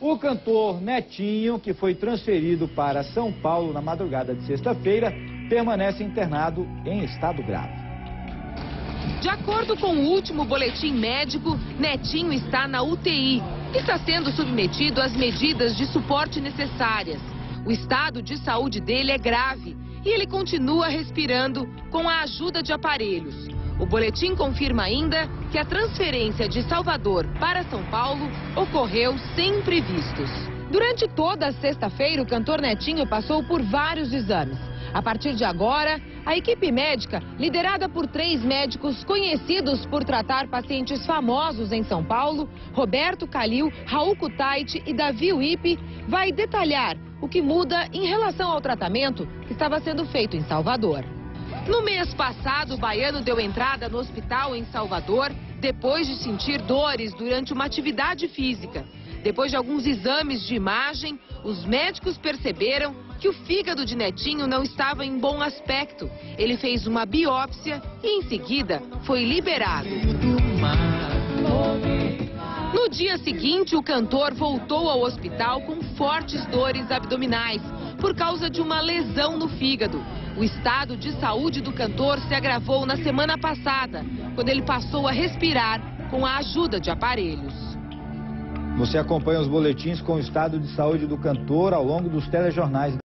O cantor Netinho, que foi transferido para São Paulo na madrugada de sexta-feira, permanece internado em estado grave. De acordo com o último boletim médico, Netinho está na UTI e está sendo submetido às medidas de suporte necessárias. O estado de saúde dele é grave e ele continua respirando com a ajuda de aparelhos. O boletim confirma ainda que a transferência de Salvador para São Paulo ocorreu sem imprevistos. Durante toda a sexta-feira, o cantor Netinho passou por vários exames. A partir de agora, a equipe médica, liderada por 3 médicos conhecidos por tratar pacientes famosos em São Paulo, Roberto Calil, Raul Kutaiti e Davi Wipe, vai detalhar o que muda em relação ao tratamento que estava sendo feito em Salvador. No mês passado, o baiano deu entrada no hospital em Salvador depois de sentir dores durante uma atividade física. Depois de alguns exames de imagem, os médicos perceberam que o fígado de Netinho não estava em bom aspecto. Ele fez uma biópsia e, em seguida, foi liberado. No dia seguinte, o cantor voltou ao hospital com fortes dores abdominais por causa de uma lesão no fígado. O estado de saúde do cantor se agravou na semana passada, quando ele passou a respirar com a ajuda de aparelhos. Você acompanha os boletins com o estado de saúde do cantor ao longo dos telejornais.